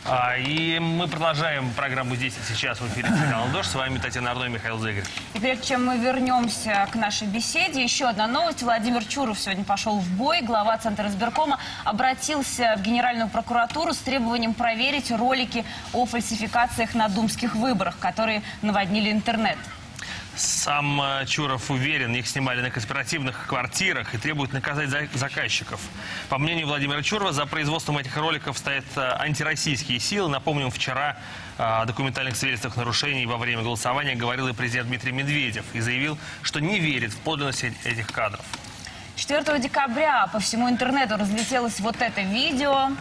И мы продолжаем программу «Здесь и сейчас» в эфире телеканала «Дождь». С вами Татьяна Арно и Михаил Зыгорь. И прежде чем мы вернемся к нашей беседе, еще одна новость. Владимир Чуров сегодня пошел в бой. Глава Центра избиркома обратился в Генеральную прокуратуру с требованием проверить ролики о фальсификациях на думских выборах, которые наводнили интернет. Сам Чуров уверен, их снимали на конспиративных квартирах и требует наказать заказчиков. По мнению Владимира Чурова, за производством этих роликов стоят антироссийские силы. Напомним, вчера о документальных свидетельствах нарушений во время голосования говорил и президент Дмитрий Медведев и заявил, что не верит в подлинность этих кадров. 4 декабря по всему интернету разлетелось вот это видео.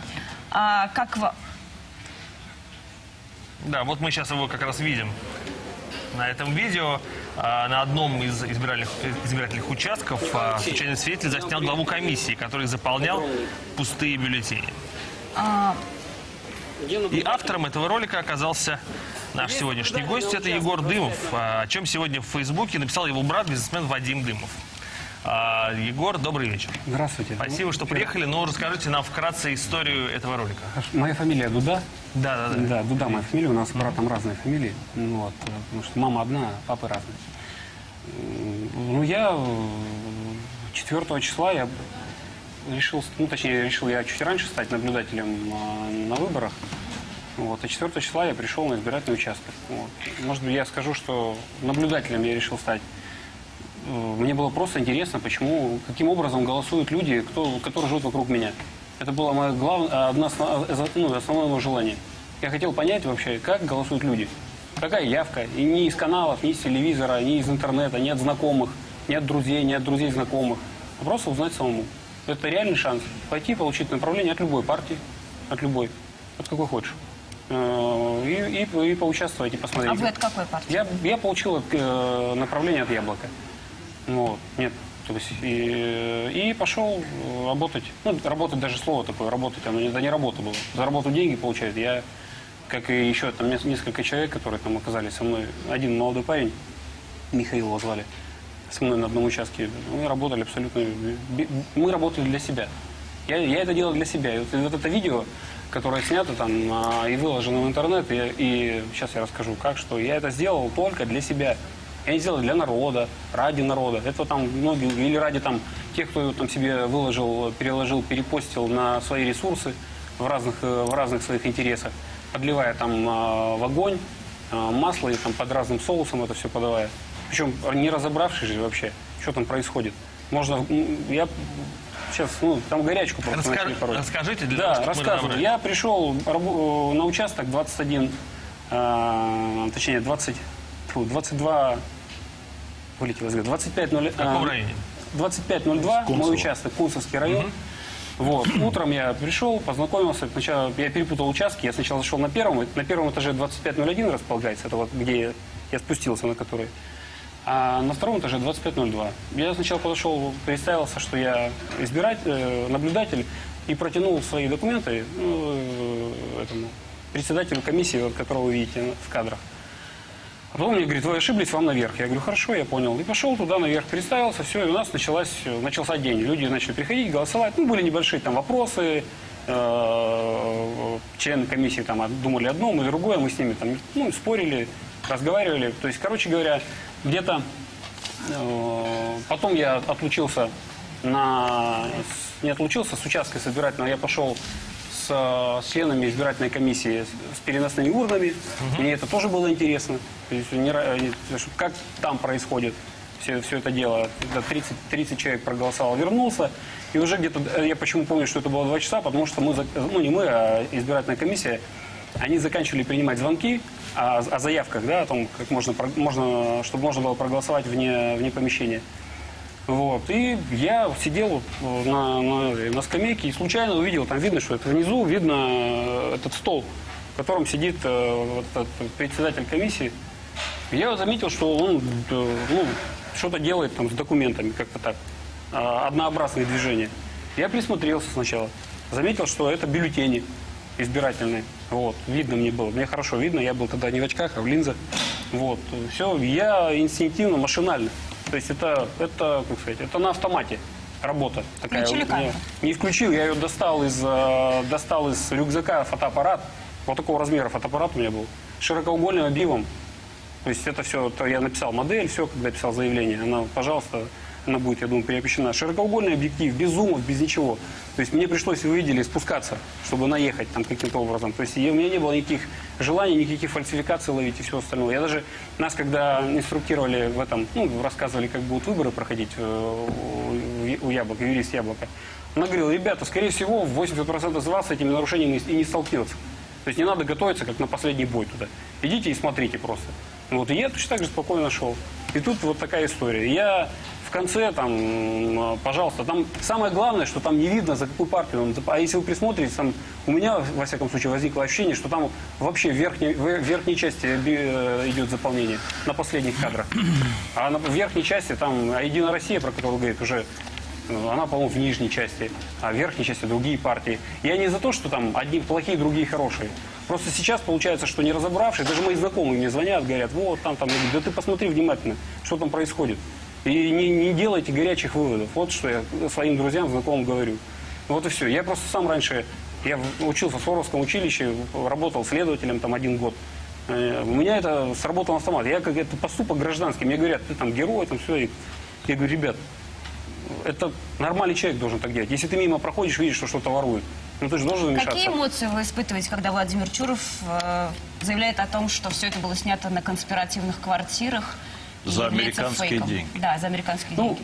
Да, вот мы сейчас его как раз видим на этом видео. На одном из избирательных участков случайный свидетель заснял главу комиссии, который заполнял пустые бюллетени. И автором этого ролика оказался наш сегодняшний гость. Это Егор Дымов, о чем сегодня в Фейсбуке написал его брат, бизнесмен Вадим Дымов. Егор, добрый вечер. Здравствуйте. Спасибо, что приехали. Но расскажите нам вкратце историю этого ролика. Моя фамилия Дуда. Да. Да, Дуда моя фамилия. У нас с братом разные фамилии. Вот, потому что мама одна, а папы разные. Ну, я 4 числа я решил, я чуть раньше стать наблюдателем на выборах. Вот, а 4 числа я пришел на избирательный участок. Вот. Может быть, я скажу, что наблюдателем я решил стать. Мне было просто интересно, каким образом голосуют люди, которые живут вокруг меня. Это было мое основное желание. Я хотел понять вообще, как голосуют люди. Какая явка. И ни из каналов, ни из телевизора, ни из интернета, ни от знакомых, ни от друзей знакомых. А просто узнать самому. Это реальный шанс. Пойти получить направление от любой партии, от какой хочешь. И поучаствовать, и посмотреть. А вы от какой партии? Я получил направление от Яблока. Вот, нет, то есть, и пошел работать. Ну, работать даже слово такое, работать, это не работа была. За работу деньги получают. Я, как и еще там несколько человек, которые там оказались со мной. Один молодой парень, Михаил его звали, со мной на одном участке. Мы работали для себя. Я это делал для себя. И вот это видео, которое снято там и выложено в интернет, и сейчас я расскажу, что я это сделал только для себя. Я не сделал для народа, ради народа. Это там многие, или ради там тех, кто там себе выложил, переложил, перепостил на свои ресурсы в разных своих интересах, подливая там в огонь масло и там под разным соусом это все подавая. Причем не разобравшись же вообще, что там происходит. Можно, я сейчас, там горячку просто начали пороть. Расскажите для того, чтобы рассказываю. Я пришел на участок 22, вылетело, 25:02. В каком районе? 25:02, мой участок, Кунцевский район. Вот. Утром я пришел, познакомился. Сначала я перепутал участки. Я сначала зашел на первом этаже 25:01 располагается, это вот где я спустился, на который. А на втором этаже 25:02. Я сначала подошел, представился, что я наблюдатель, и протянул свои документы этому председателю комиссии, которого вы видите в кадрах. А потом мне говорит: вы ошиблись, вам наверх. Я говорю: хорошо, я понял. И пошел туда наверх, представился, все, и у нас начался день. Люди начали приходить, голосовать. Были небольшие там вопросы. Члены комиссии там думали одно, мы другое. Мы с ними там спорили, разговаривали. То есть, короче говоря, где-то потом я отлучился не отлучился с участка избирательного, я пошел с членами избирательной комиссии с переносными урнами. Мне это тоже было интересно. То есть, как там происходит все это дело. 30 человек проголосовал, вернулся. И уже где-то, я почему помню, что это было 2 часа, потому что не мы, а избирательная комиссия, они заканчивали принимать звонки о заявках, да, о том, как чтобы можно было проголосовать вне помещения. Вот. И я сидел на скамейке и случайно увидел, там видно, что это внизу, видно этот стол, в котором сидит этот председатель комиссии. Я заметил, что он что-то делает там с документами, как-то так, однообразные движения. Я присмотрелся сначала, заметил, что это бюллетени избирательные. Вот. Видно мне было, мне хорошо видно, я был тогда не в очках, а в линзах. Вот. Все, я инстинктивно, машинально. То есть это, как сказать, это на автомате работа такая. Включили камеру? Не включил, я ее достал из рюкзака фотоаппарат, Вот такого размера фотоаппарат у меня был. С широкоугольным объемом. То есть это все, то я написал модель, все, когда писал заявление. Она, пожалуйста, она будет, я думаю, переобещана. Широкоугольный объектив, без зумов, без ничего. То есть мне пришлось, вы видели, спускаться, чтобы наехать там каким-то образом. То есть у меня не было никаких желаний, никаких фальсификаций ловить и все остальное. Я даже, нас когда инструктировали в этом, ну, рассказывали, как будут выборы проходить у Яблока, юрист Яблока, она говорила, ребята, скорее всего, 80% из вас с этими нарушениями и не столкнется. То есть не надо готовиться, как на последний бой туда. Идите и смотрите просто. Вот, и я точно так же спокойно шел. И тут вот такая история. Я в конце, там, пожалуйста, там самое главное, что там не видно, за какую партию он. А если вы присмотритесь, там, у меня, во всяком случае, возникло ощущение, что там вообще в верхней части идет заполнение, на последних кадрах. А в верхней части, там, Единая Россия, про которую говорит, уже, она, по-моему, в нижней части, а в верхней части другие партии. Я не за то, что там одни плохие, другие хорошие. Просто сейчас получается, что не разобравшись, даже мои знакомые мне звонят, говорят, вот там, я говорю, да ты посмотри внимательно, что там происходит. И не делайте горячих выводов. Вот что я своим друзьям, знакомым говорю. Вот и все. Я просто сам раньше, я учился в Суворовском училище, работал следователем там 1 год. У меня это сработал автомат. Я как это поступок гражданский. Мне говорят, ты там герой, там все. Я говорю, ребят, это нормальный человек должен так делать. Если ты мимо проходишь, видишь, что что-то воруют, ну ты же должен вмешаться. Какие эмоции вы испытываете, когда Владимир Чуров заявляет о том, что все это было снято на конспиративных квартирах? За американские деньги. Да, за американские деньги.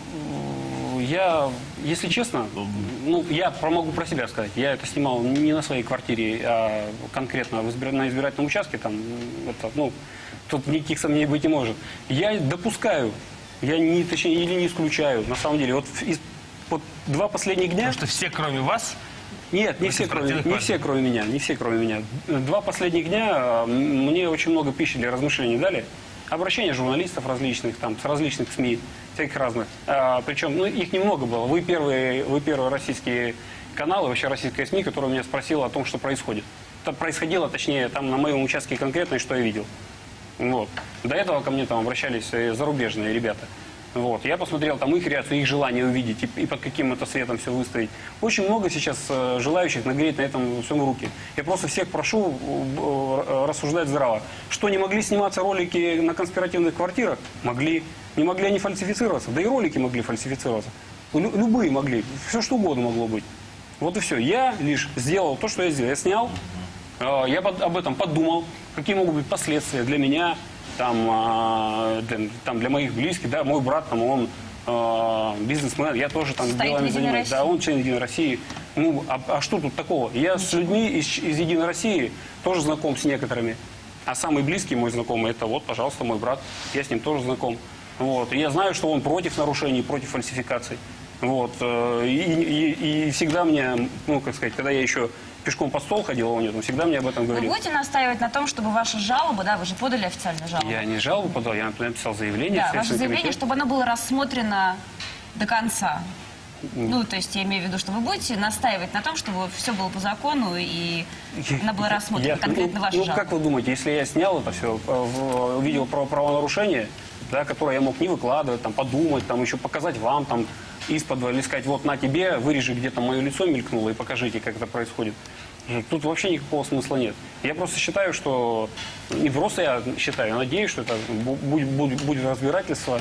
Я, если честно, я могу про себя сказать. Я это снимал не на своей квартире, а конкретно на избирательном участке. Там, тут никаких сомнений быть не может. Я допускаю, точнее, или не исключаю, на самом деле. Вот 2 последних дня... Потому что все, кроме вас... Нет, не все, кроме меня. 2 последних дня мне очень много пищи для размышлений дали. Обращения журналистов различных, там, с различных СМИ, всяких разных. Причем, их немного было. Вы первые российские каналы, вообще российская СМИ, которая меня спросила о том, что происходит. Это происходило, точнее, там на моем участке конкретно, и что я видел. Вот. До этого ко мне там обращались зарубежные ребята. Вот. Я посмотрел там их реакцию, их желание увидеть и под каким это светом все выставить. Очень много сейчас желающих нагреть на этом всем руки. Я просто всех прошу рассуждать здраво. Что, не могли сниматься ролики на конспиративных квартирах? Могли. Не могли они фальсифицироваться? Да и ролики могли фальсифицироваться. Любые могли. Все что угодно могло быть. Вот и все. Я лишь сделал то, что я сделал. Я снял, я об этом подумал, какие могут быть последствия для меня, для моих близких, да, мой брат, там, он бизнесмен, я тоже там делами занимаюсь, да, он член Единой России. А что тут такого? Я с людьми из Единой России тоже знаком с некоторыми, а самый близкий мой знакомый, это вот, пожалуйста, мой брат, я с ним тоже знаком. Вот. И я знаю, что он против нарушений, против фальсификаций. Вот. И всегда мне, когда я еще пешком по стол ходил, он всегда мне об этом говорил. Вы будете настаивать на том, чтобы ваша жалоба, да, вы же подали официальную жалобу? Я не жалобу подал, я написал заявление. Да, ваше заявление, чтобы оно было рассмотрено до конца. То есть я имею в виду, что вы будете настаивать на том, чтобы все было по закону и она была рассмотрена, конкретно ваша жалоба. Как вы думаете, если я снял это все, увидел правонарушение, да, которое я мог не выкладывать, там, подумать, там, еще показать вам, там, из-под или сказать, вот на тебе, вырежи, где там мое лицо мелькнуло и покажите, как это происходит. Тут вообще никакого смысла нет. Я просто считаю, что... Не просто я считаю, я надеюсь, что это будет разбирательство.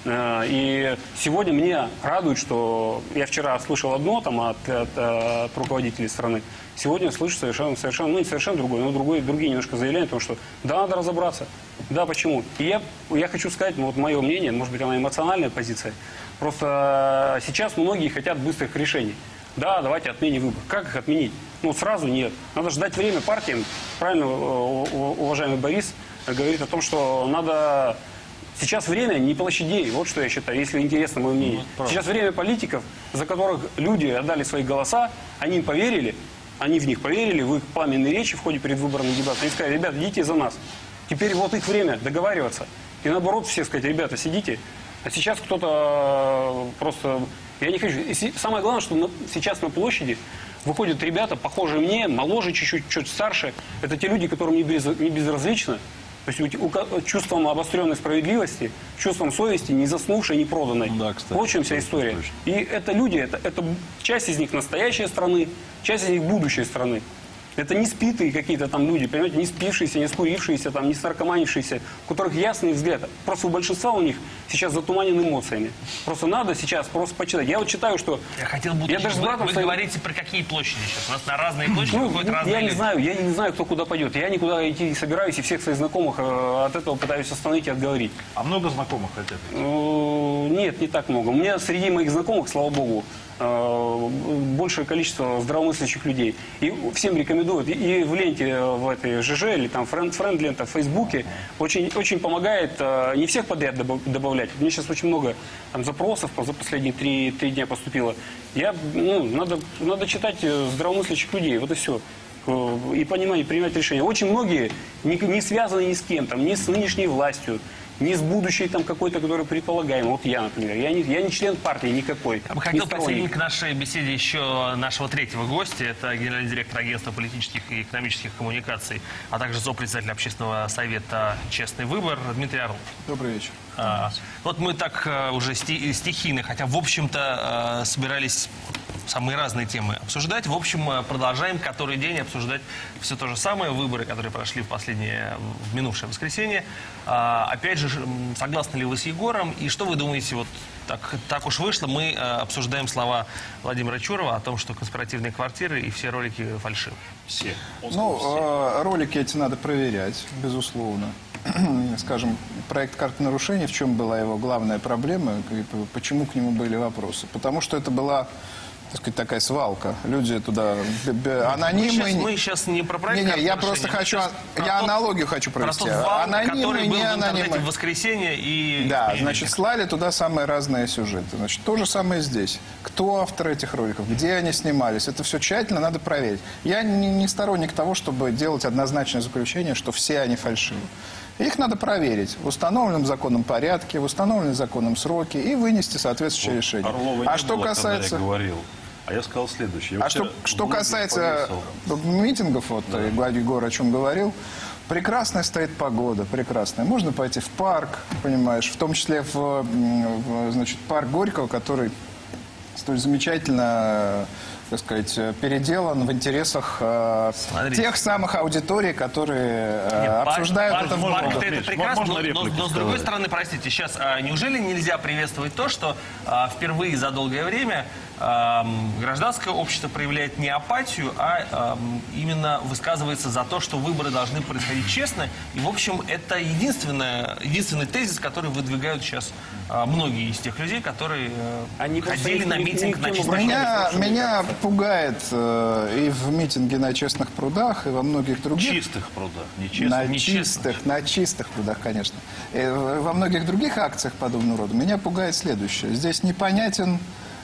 И сегодня меня радует, что я вчера слышал одно там, от руководителей страны. Сегодня слышу совершенно, не совершенно другое, но другие немножко заявления о том, что да, надо разобраться. Да, почему? И я хочу сказать, вот мое мнение, может быть, она эмоциональная позиция. Просто сейчас многие хотят быстрых решений. Да, давайте отменим выборы. Как их отменить? Сразу нет. Надо ждать время партиям. Правильно, уважаемый Борис говорит о том, что надо... Сейчас время не площадей, вот что я считаю, если интересно мое мнение. Сейчас время политиков, за которых люди отдали свои голоса, они им поверили, они в них поверили, в их пламенные речи в ходе предвыборных дебатов. Они сказали, ребята, идите за нас. Теперь вот их время договариваться. И наоборот все сказать, ребята, сидите. А сейчас кто-то просто... Я не хочу... Самое главное, что сейчас на площади выходят ребята, похожие мне, моложе чуть-чуть, чуть старше. Это те люди, которым не безразлично. То есть чувством обостренной справедливости, чувством совести, не заснувшей, не проданной. Да, кстати. Вот в чем вся история. Точно. И это люди, это часть из них настоящей страны, часть из них будущей страны. Это не спитые какие-то там люди, понимаете, не спившиеся, не скурившиеся, там, не снаркоманившиеся, у которых ясный взгляд. Просто у большинства у них сейчас затуманены эмоциями. Просто надо сейчас просто почитать. Я вот читаю, что... Я хотел бы Я даже с братом вы своим- говорите про какие площади сейчас? У нас на разные площади Ну, выходят разные я не люди. знаю, я не знаю, кто куда пойдет. Я никуда идти не собираюсь, и всех своих знакомых от этого пытаюсь остановить и отговорить. А много знакомых хотят? Нет, не так много. У меня среди моих знакомых, слава богу, большее количество здравомыслящих людей. И всем рекомендуют. И в ленте, в этой ЖЖ, или там френд-лента в Фейсбуке, очень, очень помогает не всех подряд добавлять. Мне сейчас очень много там запросов за последние три дня поступило. Надо читать здравомыслящих людей. Вот и все. И понимать, принимать решения. Очень многие не связаны ни с кем, там, ни с нынешней властью, ни с будущей там какой-то, который предполагаем. Вот я, например. Я не член партии никакой. Я бы хотел присоединить к нашей беседе еще нашего третьего гостя. Это генеральный директор Агентства политических и экономических коммуникаций, а также сопредседатель Общественного совета «Честный выбор» Дмитрий Орлов. Добрый вечер. Вот мы так уже стихийно, хотя в общем-то собирались самые разные темы обсуждать. В общем, продолжаем который день обсуждать все то же самое. Выборы, которые прошли в минувшее воскресенье. Опять же, согласны ли вы с Егором? И что вы думаете, вот так уж вышло, мы обсуждаем слова Владимира Чурова о том, что конспиративные квартиры и все ролики фальшивы. Все. Ролики эти надо проверять, безусловно. Скажем, проект «Карты нарушений», в чем была его главная проблема, и почему к нему были вопросы? Потому что это была, так сказать, такая свалка. Люди туда анонимы. Мы сейчас не про проект. Не, я просто хочу, я аналогию хочу провести. Про тот вал, который Анонимы, был не в интернете анонимы. в воскресенье и... Да, и значит, слали туда самые разные сюжеты. Значит, то же самое здесь. Кто автор этих роликов, где они снимались, это все тщательно надо проверить. Я не сторонник того, чтобы делать однозначное заключение, что все они фальшивы. Их надо проверить в установленном законном порядке, в установленном законном сроке и вынести соответствующее решение. Орлова А не что было, касается... когда я говорил. А я сказал следующее. Что касается митингов, вот Егор о чем говорил, прекрасная стоит погода, прекрасная. Можно пойти в парк, понимаешь, в том числе значит, парк Горького, который столь замечательно, так сказать, переделан в интересах тех самых аудиторий, которые обсуждают это в Парк городе. это прекрасно, можно но с другой стороны, простите, сейчас неужели нельзя приветствовать то, что впервые за долгое время гражданское общество проявляет не апатию, а именно высказывается за то, что выборы должны происходить честно. И, в общем, это единственный тезис, который выдвигают сейчас многие из тех людей, которые ходили на митинг на чистых прудах. Меня пугает и в митинге на Честных прудах, и во многих других... Чистых прудах, не честных. На чистых прудах, конечно. И во многих других акциях подобного рода меня пугает следующее. Здесь непонятна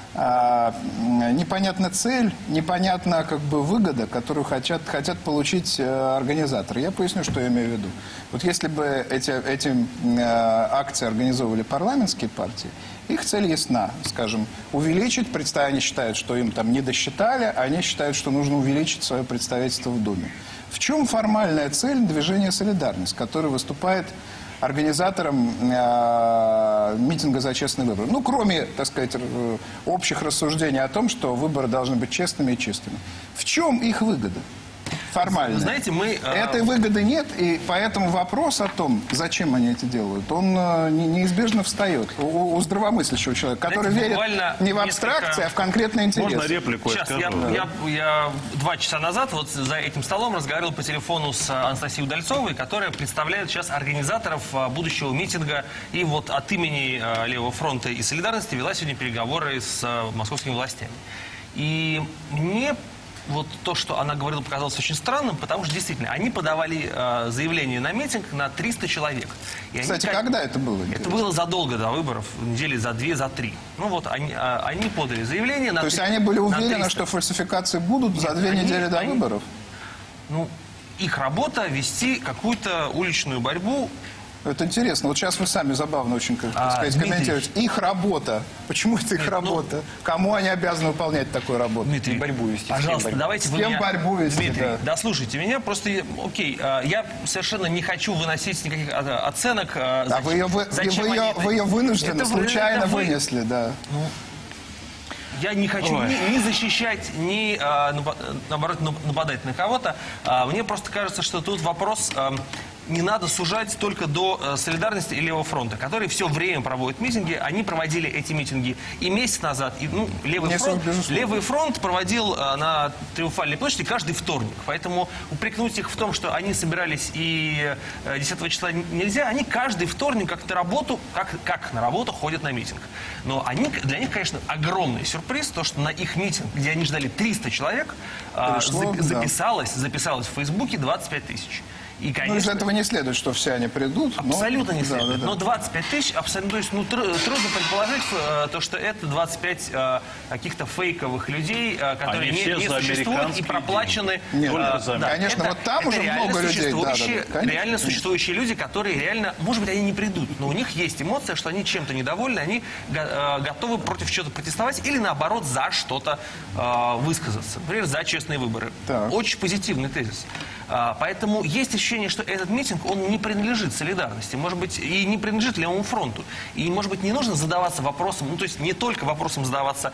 цель, непонятна как бы выгода, которую хотят получить организаторы. Я поясню, что я имею в виду. Вот если бы эти акции организовывали парламентские партии, их цель ясна, скажем, увеличить, они считают, что им там не досчитали, они считают, что нужно увеличить свое представительство в Думе. В чем формальная цель движения «Солидарность», который выступает организатором митинга за честный выбор? Ну, кроме, так сказать, общих рассуждений о том, что выборы должны быть честными и чистыми. В чем их выгода? Формально. Знаете, Этой выгоды нет, и поэтому вопрос о том, зачем они это делают, он неизбежно встает у здравомыслящего человека, который верит не в абстракции, а в конкретный интерес. Можно реплику я Сейчас, скажу? я 2 часа назад вот за этим столом разговаривал по телефону с Анастасией Удальцовой, которая представляет сейчас организаторов будущего митинга. И вот от имени Левого фронта и Солидарности вела сегодня переговоры с московскими властями. И мне вот то, что она говорила, показалось очень странным, потому что действительно они подавали заявление на митинг на 300 человек. И Кстати, когда это было? Это было задолго до выборов, недели за 2, за 3. Ну вот, они подали заявление на... То есть они были уверены, что фальсификации будут за 2 недели до выборов? Ну, их работа вести какую-то уличную борьбу. Это интересно. Вот сейчас вы сами забавно очень, так сказать, комментируете. Их работа. Почему это их работа? Кому они обязаны выполнять такую работу? Дмитрий, борьбу вести. пожалуйста, давайте вы меня... борьбу вести? Дмитрий, Да. дослушайте меня. Просто, окей, я совершенно не хочу выносить никаких оценок. А вы ее вынуждены, случайно вынесли, да. я не хочу ни защищать, ни, наоборот, нападать на кого-то. Мне просто кажется, что тут вопрос... Не надо сужать только до солидарности и Левого фронта, которые все время проводят митинги. Они проводили эти митинги и месяц назад. И, Левый фронт проводил на Триумфальной площади каждый вторник. Поэтому упрекнуть их в том, что они собирались и 10 числа нельзя. Они каждый вторник как на работу ходят на митинг. Но для них, конечно, огромный сюрприз, то, что на их митинг, где они ждали 300 человек, записалось в Фейсбуке 25 тысяч. И, конечно, из этого не следует, что все они придут. Абсолютно не следует. Но 25 тысяч, абсолютно, то есть, трудно предположить, то, что это 25 каких-то фейковых людей, которые не существуют и проплачены. Конечно, вот там уже много людей. Реально существующие люди, которые реально, может быть, они не придут, но у них есть эмоция, что они чем-то недовольны, они готовы против чего-то протестовать или, наоборот, за что-то высказаться. Например, за честные выборы. Очень позитивный тезис. Поэтому есть ощущение, что этот митинг, он не принадлежит солидарности, может быть, и не принадлежит Левому фронту. И, может быть, не нужно задаваться вопросом, то есть не только вопросом задаваться,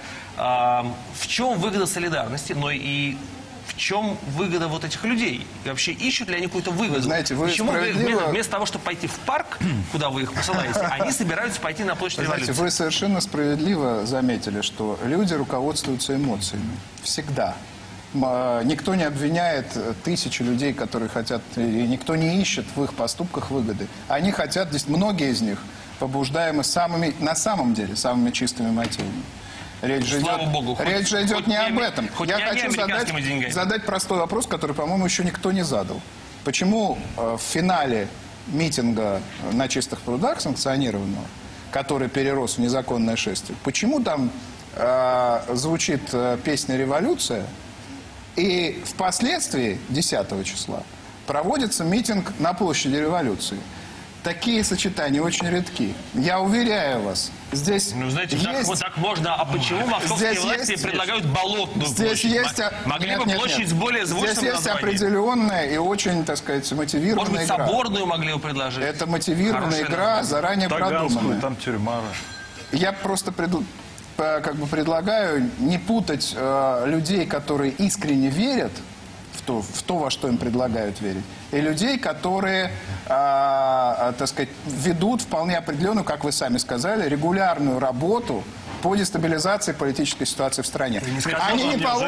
в чем выгода солидарности, но и в чем выгода вот этих людей. И вообще, ищут ли они какую-то выгоду? Знаете, вы почему справедливо... вместо того, чтобы пойти в парк, куда вы их посылаете, они собираются пойти на площадь Революции? Знаете, вы совершенно справедливо заметили, что люди руководствуются эмоциями. Всегда. Никто не обвиняет тысячи людей, которые хотят, и никто не ищет в их поступках выгоды. Они хотят, многие из них побуждаемы на самом деле, самыми чистыми мотивами. Речь же идет не об этом. Я хочу задать простой вопрос, который, по-моему, еще никто не задал. Почему в финале митинга на Чистых прудах, санкционированного, который перерос в незаконное шествие, почему там звучит песня «Революция», и впоследствии, 10 числа, проводится митинг на площади Революции? Такие сочетания очень редки. Я уверяю вас, здесь знаете, есть... так можно. А почему московские власти предлагают болотную площадь? Могли бы площадь с более звучным названием. Здесь есть определенная и очень, так сказать, мотивированная игра. Может быть, соборную могли бы предложить? Это мотивированная игра, заранее продуманная. Там тюрьма. Я просто предлагаю не путать людей, которые искренне верят в то, во что им предлагают верить, и людей, которые, так сказать, ведут вполне определенную, как вы сами сказали, регулярную работу по дестабилизации политической ситуации в стране. Они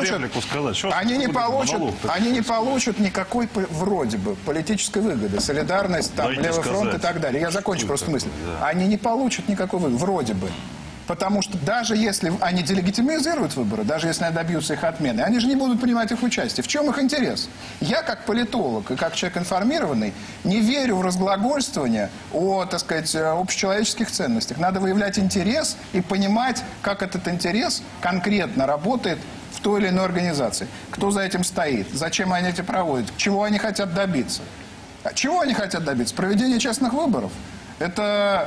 не получат никакой вроде бы политической выгоды, солидарность, там, Левый фронт и так далее. Я закончу просто мысль. Они не получат никакой выгоды, вроде бы. Потому что даже если они делегитимизируют выборы, даже если они добьются их отмены, они же не будут принимать их участие. В чем их интерес? Я, как политолог и как человек информированный, не верю в разглагольствование о, так сказать, общечеловеческих ценностях. Надо выявлять интерес и понимать, как этот интерес конкретно работает в той или иной организации. Кто за этим стоит, зачем они это проводят, чего они хотят добиться. Чего они хотят добиться? Проведение честных выборов. Это...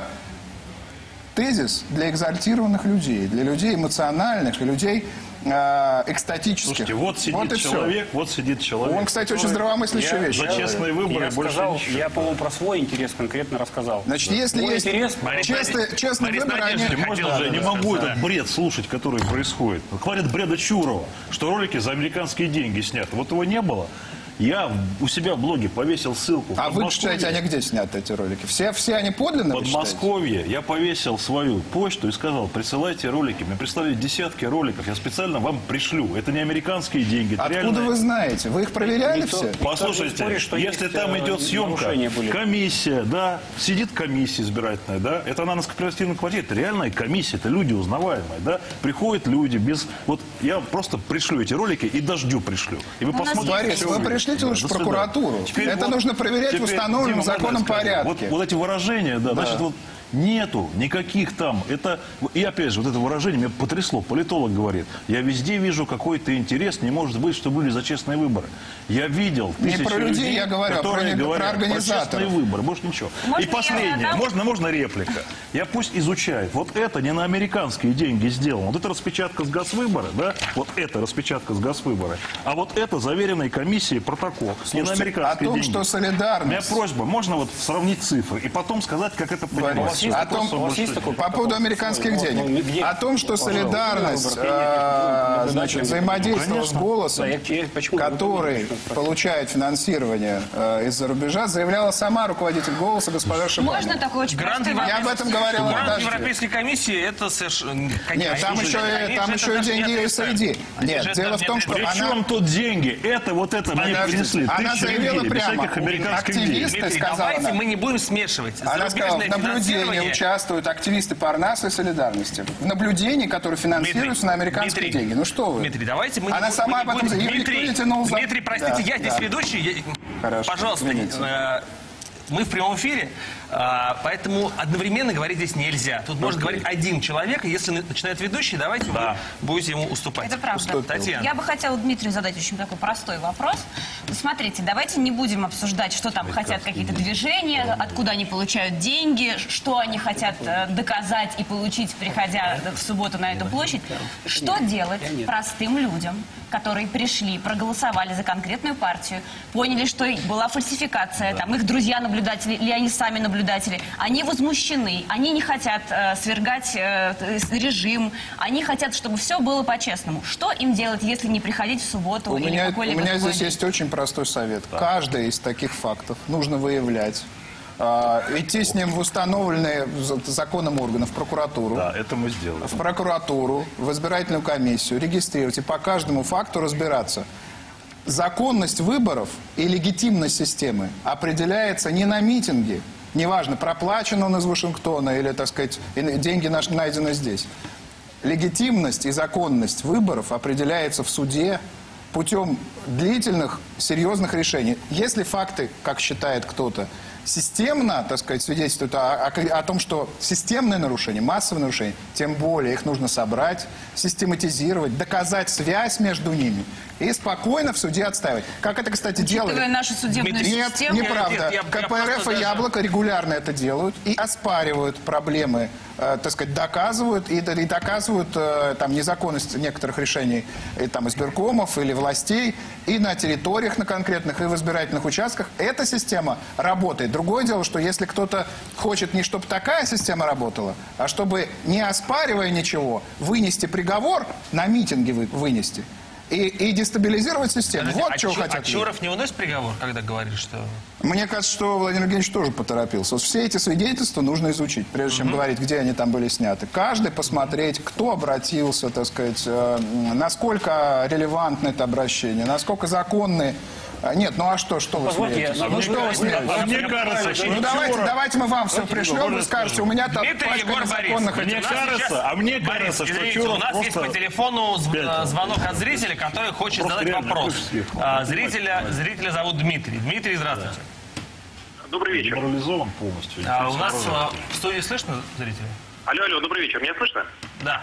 тезис для экзальтированных людей, для людей эмоциональных и людей экстатических. Слушайте, вот сидит человек. Он, кстати, очень здравомыслящая вещь. За честные выборы я, по-моему, про свой интерес конкретно рассказал. Значит, если есть честные выборы, я не могу этот бред слушать, который происходит. Хватит бреда Чурова, что ролики за американские деньги сняты. Вот его не было. Я у себя в блоге повесил ссылку. А вы считаете, они где сняты, эти ролики? Все они подлинные? В Подмосковье. Я повесил свою почту и сказал, присылайте ролики. Мне прислали десятки роликов. Я специально вам пришлю. Это не американские деньги. Это откуда реальные... вы знаете? Вы их проверяли все? Послушайте, если там идет съемка, комиссия, да, сидит комиссия избирательная, да, это она на корпоративной квартире, это реальная комиссия, это люди узнаваемые, да, приходят люди без... Вот я просто пришлю эти ролики и дождю пришлю. И вы посмотрите... Борис, вы пришлите лучше в прокуратуру. Это нужно проверять в установленном законном порядке. Вот эти выражения, да, значит, вот нету никаких там. Это, и опять же, вот это выражение меня потрясло. Политолог говорит, я везде вижу какой-то интерес, не может быть, что были за честные выборы. Я видел тысячи про людей, людей, я говорю, которые говорят про организаторов. про честные выборы, больше ничего. И последнее, можно реплика. Я пусть изучает. Вот это не на американские деньги сделано. Вот это распечатка с Госвыбора, да, вот это распечатка с Госвыбора, а вот это заверенной комиссией протокол. Слушайте, не на американские о том, деньги. что солидарность... У меня просьба, можно вот сравнить цифры и потом сказать, как это понимать. По поводу американских денег. О том, что солидарность, значит, взаимодействовала с «Голосом», который получает финансирование из-за рубежа, заявляла сама руководитель «Голоса» госпожа Шипанова. Можно такой очень простой вопрос? Я об этом говорила. Грант Европейской комиссии это совершенно... Нет, там еще и деньги USAID. Нет, дело в том, что Причем тут деньги? Это вот это мне принесли. Она заявила прямо, Дмитрий, давайте мы не будем смешивать. Она сказала, в наблюдении участвуют активисты Парнаса и Солидарности. В наблюдении, которые финансируются на американские деньги. Ну что вы? Дмитрий, давайте мы Она сама об этом заявила. Дмитрий, простите, я здесь ведущий. Хорошо, пожалуйста, мы в прямом эфире, поэтому одновременно говорить здесь нельзя. Тут может говорить один человек, и если начинает ведущий, давайте вы будете ему уступать. Это правда. Татьяна. Я бы хотела Дмитрию задать очень такой простой вопрос. Смотрите, давайте не будем обсуждать, что там хотят какие-то движения, откуда они получают деньги, что они хотят доказать и получить, приходя в субботу на эту площадь. Что делать простым людям, которые пришли, проголосовали за конкретную партию, поняли, что была фальсификация, там их друзья-наблюдатели, или они сами наблюдатели, они возмущены, они не хотят свергать режим, они хотят, чтобы все было по-честному. Что им делать, если не приходить в субботу у или меня какой-либо здесь другой день? есть очень простой совет. Каждый из таких фактов нужно выявлять. Идти с ним в установленные законом органов, в прокуратуру. Да, это мы сделали. В прокуратуру, в избирательную комиссию, регистрировать и по каждому факту разбираться. Законность выборов и легитимность системы определяется не на митинге. Неважно, проплачен он из Вашингтона или, так сказать, деньги найдены здесь. Легитимность и законность выборов определяется в суде путем длительных, серьезных решений. Если факты, как считает кто-то, системно, так сказать, свидетельствуют о том, что системное нарушение, массовое нарушение, тем более их нужно собрать, систематизировать, доказать связь между ними и спокойно в суде отстаивать. Как это, кстати, делают? Нашу судебную систему. Нет, неправда. КПРФ и Яблоко регулярно это делают и оспаривают проблемы, так сказать, доказывают и доказывают там незаконность некоторых решений там избиркомов или властей и на территориях на конкретных, и в избирательных участках. Эта система работает. Другое дело, что если кто-то хочет не чтобы такая система работала, а чтобы, не оспаривая ничего, вынести приговор, на митинге вынести, и дестабилизировать систему. Вот чего хотят. Чуров не выносит приговор, когда говорит, что... Мне кажется, что Владимир Евгеньевич тоже поторопился. Вот все эти свидетельства нужно изучить, прежде чем говорить, где они там были сняты. Каждый посмотреть, кто обратился, так сказать, насколько релевантно это обращение, насколько законны. Нет, ну а что вы смеетесь? Ну что вы смеетесь? Мне кажется, ну давайте мы вам все пришлем, вы скажете, у меня там пачка незаконных... Мне кажется, что Чуров у нас есть по телефону звонок от зрителя, который хочет задать вопрос. Зрителя зовут Дмитрий. Дмитрий, здравствуйте. Добрый вечер. Деморализован полностью. У нас в студии слышно зрителя? Алло, добрый вечер. Меня слышно? Да.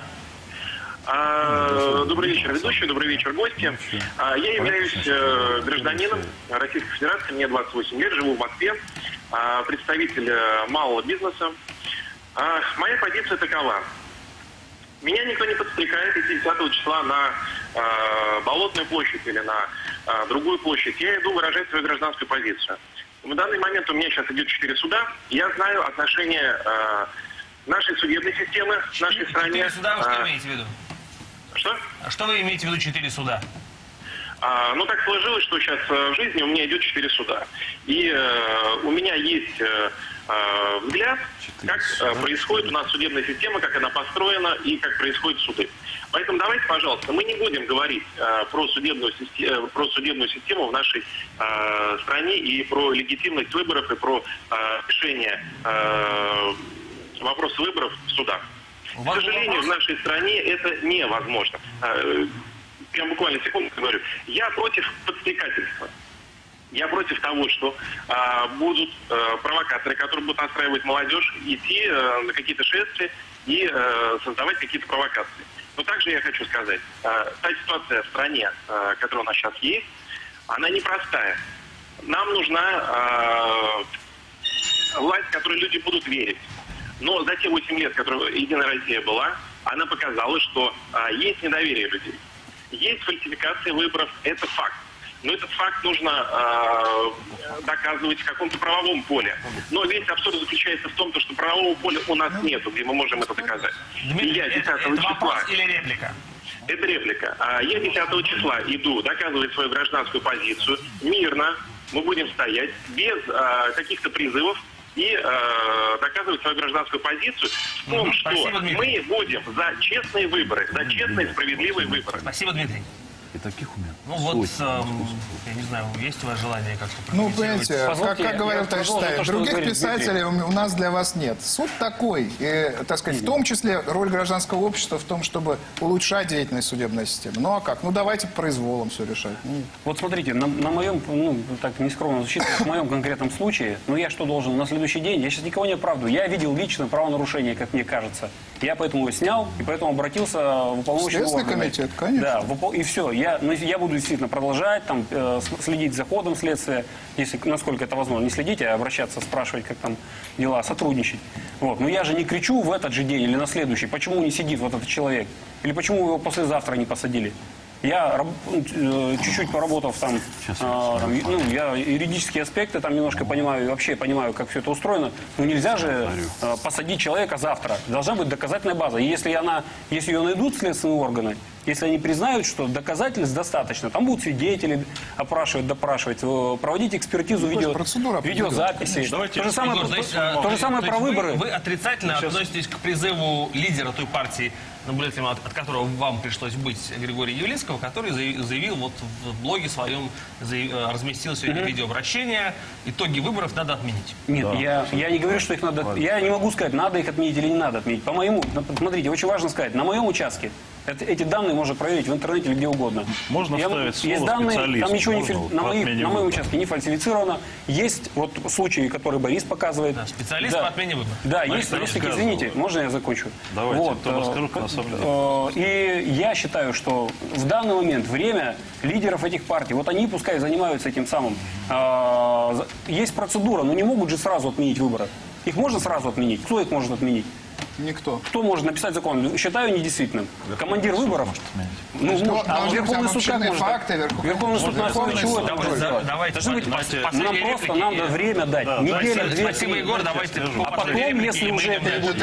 Добрый вечер, ведущий, добрый вечер, гости. Я являюсь гражданином Российской Федерации, мне 28 лет, живу в Москве, представитель малого бизнеса. Моя позиция такова. Меня никто не подстрекает идти 10 числа на Болотную площадь или на другую площадь. Я иду выражать свою гражданскую позицию. В данный момент у меня сейчас идет 4 суда. Я знаю отношение нашей судебной системы в нашей стране. 4 суда вы что имеете в виду? Что? А что вы имеете в виду 4 суда? Ну, так сложилось, что сейчас в жизни у меня идет 4 суда. И у меня есть взгляд, как происходит у нас судебная система, как она построена и как происходят суды. Поэтому давайте, пожалуйста, мы не будем говорить про судебную систему в нашей стране и про легитимность выборов и про решение вопроса выборов в судах. К сожалению, в нашей стране это невозможно. Я буквально секунду говорю. Я против подстрекательства. Я против того, что будут провокаторы, которые будут настраивать молодежь, идти на какие-то шествия и создавать какие-то провокации. Но также я хочу сказать, та ситуация в стране, которая у нас сейчас есть, она непростая. Нам нужна власть, которой люди будут верить. Но за те 8 лет, которые Единая Россия была, она показала, что есть недоверие людей. Есть фальсификация выборов, это факт. но этот факт нужно доказывать в каком-то правовом поле. Но весь абсурд заключается в том, что правового поля у нас нету, где мы можем это доказать. Дмитрий, И я 10 это числа... вопрос или реплика? Это реплика. Я 10 числа иду доказывать свою гражданскую позицию мирно. Мы будем стоять без каких-то призывов и доказывать свою гражданскую позицию в том, что мы будем за честные выборы, за честные справедливые выборы. Спасибо, Дмитрий. И таких у меня. Ну вот, я не знаю, есть у вас желание как-то Ну, прокомментировать? понимаете, как говорил товарищ Стаев, других писателей у нас для вас нет. Суд такой, и, так сказать, в том числе роль гражданского общества в том, чтобы улучшать деятельность судебной системы. Ну, а как? Ну, давайте произволом все решать. Вот смотрите, на моем, ну, так нескромно звучит, в моем конкретном случае, ну, я что должен на следующий день? Я сейчас никого не оправдываю. Я видел лично правонарушение, как мне кажется. Я поэтому его снял, и поэтому обратился в уполномоченный орган. Следственный комитет, конечно. Да, и все. Я буду действительно продолжать, там, следить за ходом следствия, если, насколько это возможно, не следить, а обращаться, спрашивать, как там дела, сотрудничать. Вот. Но я же не кричу в этот же день или на следующий, почему не сидит вот этот человек, или почему его послезавтра не посадили. Я чуть-чуть поработав там, я юридические аспекты там немножко понимаю, и вообще понимаю, как все это устроено. Но нельзя же посадить человека завтра. Должна быть доказательная база. И если ее найдут следственные органы, если они признают, что доказательств достаточно, там будут свидетели опрашивать, допрашивать, проводить экспертизу видеозаписи. То же самое про выборы. Вы отрицательно относитесь к призыву лидера той партии, наблюдателем, от которого вам пришлось быть, Григория Явлинского, который заявил, вот в блоге своем разместил сегодня видеообращение, итоги выборов надо отменить. Нет, я не говорю, что их надо... Я не могу сказать, надо их отменить или не надо отменить. По-моему, смотрите, очень важно сказать, на моем участке эти данные можно проверить в интернете или где угодно. Можно вставить слово есть данные, специалиста. там ничего на моем участке не фальсифицировано. Есть вот случаи, которые Борис показывает. Да, специалист по отмене выборов. Да, есть такие, извините, можно я закончу? Давайте, вот, расскажу, как на самом деле. И я считаю, что в данный момент время лидеров этих партий, вот они пускай занимаются этим самым. Есть процедура, но не могут же сразу отменить выборы. Их можно сразу отменить? Кто их может отменить? Никто. Кто может написать закон? Считаю недействительным. Командир выборов? Ну, может. А Верховный суд как может? Верховный суд на основе чего это может сделать? Нам просто надо время дать. Неделя, две, Спасибо, Егор, давайте. А потом, если уже это будет...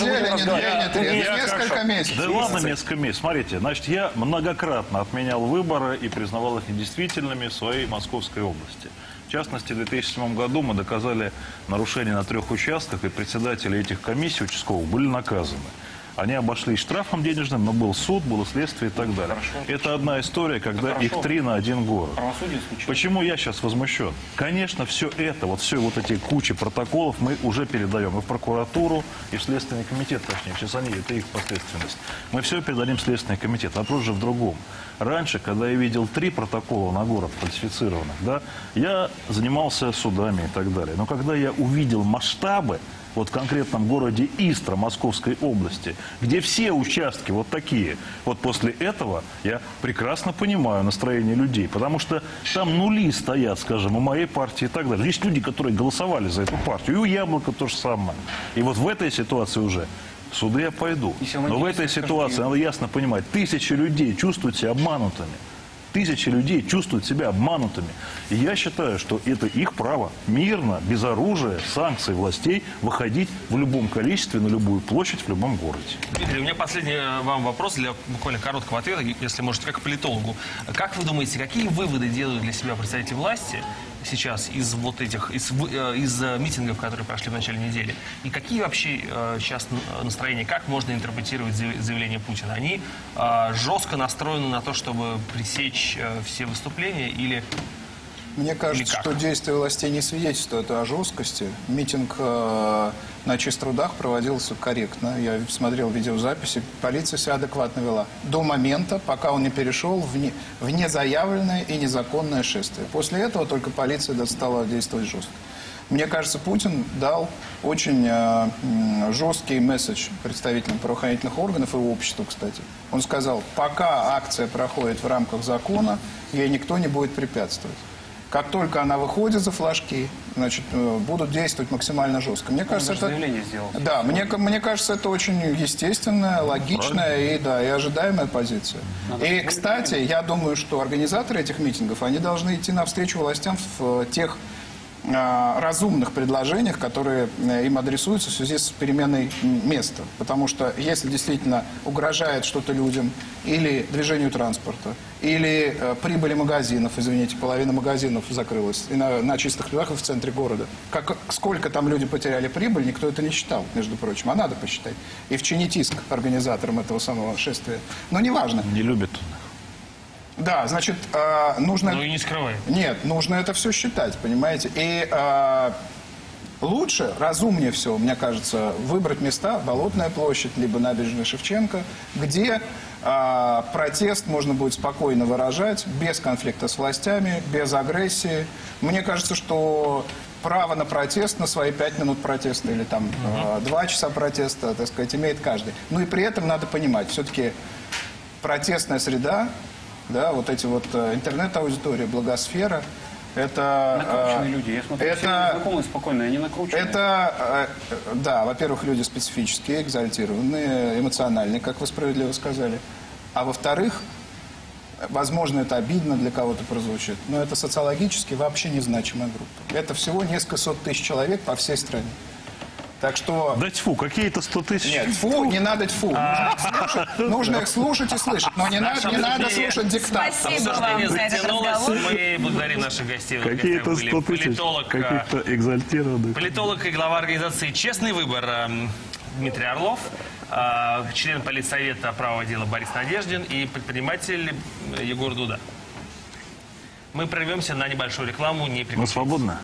Несколько месяцев. Да ладно, несколько месяцев. Смотрите, значит, я многократно отменял выборы и признавал их недействительными в своей Московской области. В частности, в 2007 году мы доказали нарушение на 3 участках, и председатели этих комиссий участковых были наказаны. Они обошлись штрафом денежным, но был суд, было следствие и так далее. Это одна история, когда их 3 на 1 город. Почему я сейчас возмущен? Конечно, все это, вот эти кучи протоколов мы уже передаем и в прокуратуру, и в Следственный комитет, точнее, сейчас это их посредственность. Мы все передадим в Следственный комитет. Вопрос же в другом. Раньше, когда я видел 3 протокола на город фальсифицированных, да, я занимался судами и так далее. Но когда я увидел масштабы, вот в конкретном городе Истра Московской области, где все участки вот такие, вот после этого я прекрасно понимаю настроение людей, потому что там нули стоят, скажем, у моей партии и так далее. Есть люди, которые голосовали за эту партию, и у Яблока то же самое. И вот в этой ситуации уже в суды я пойду. Но в этой ситуации надо ясно понимать, тысячи людей чувствуют себя обманутыми. Тысячи людей чувствуют себя обманутыми. И я считаю, что это их право мирно, без оружия, санкций властей выходить в любом количестве, на любую площадь, в любом городе. Дмитрий, у меня последний вам вопрос для буквально короткого ответа, если можете, как политологу. Как вы думаете, какие выводы делают для себя представители власти сейчас из вот этих, из митингов, которые прошли в начале недели? И какие вообще сейчас настроения, как можно интерпретировать заявления Путина? Они жестко настроены на то, чтобы пресечь все выступления или... Мне кажется, что действия властей не свидетельствуют о жесткости. Митинг на Чиструдах проводился корректно. Я смотрел видеозаписи. Полиция себя адекватно вела. До момента, пока он не перешел в незаявленное и незаконное шествие. После этого только полиция стала действовать жестко. Мне кажется, Путин дал очень жесткий месседж представителям правоохранительных органов и обществу, кстати. Он сказал, пока акция проходит в рамках закона, ей никто не будет препятствовать. Как только она выходит за флажки, значит, будут действовать максимально жестко. Мне кажется, это... заявление сделал. Да, мне кажется, это очень естественная, логичная и ожидаемая позиция. И, кстати, я думаю, что организаторы этих митингов, они должны идти навстречу властям в тех разумных предложениях, которые им адресуются в связи с переменой места. Потому что если действительно угрожает что-то людям или движению транспорта, или прибыли магазинов, извините, половина магазинов закрылась и на чистых прудах в центре города. Сколько там люди потеряли прибыль, никто это не считал, между прочим. А надо посчитать. И вчинить иск организаторам этого самого шествия. Но неважно. Не любят. Да, значит, нужно... Ну и не скрывай. Нет, нужно это все считать, понимаете? И лучше, разумнее всего, мне кажется, выбрать места, Болотная площадь, либо набережная Шевченко, где протест можно будет спокойно выражать, без конфликта с властями, без агрессии. Мне кажется, что право на протест, на свои 5 минут протеста или там 2 часа протеста, так сказать, имеет каждый. Ну и при этом надо понимать, все-таки протестная среда, да, вот эти вот интернет-аудитория, благосфера, это... Накрученные люди. Я смотрю, все знакомые спокойные, они накрученные. Это, да, во-первых, люди специфические, экзальтированные, эмоциональные, как вы справедливо сказали. А во-вторых, возможно, это обидно для кого-то прозвучит, но это социологически вообще незначимая группа. Это всего несколько сот тысяч человек по всей стране. Так что... Да тьфу, какие-то 100 тысяч. Нет, тьфу, не надо тьфу. Нужно их слушать и слышать. Но не надо слушать диктат. Спасибо вам за этот разговор. Мы благодарим наших гостей. Какие-то 100 тысяч. Каких-то экзальтированных. Политолог и глава организации «Честный выбор» Дмитрий Орлов, член политсовета «Правого дела» Борис Надеждин и предприниматель Егор Дуда. Мы прервемся на небольшую рекламу. Не Мы свободны?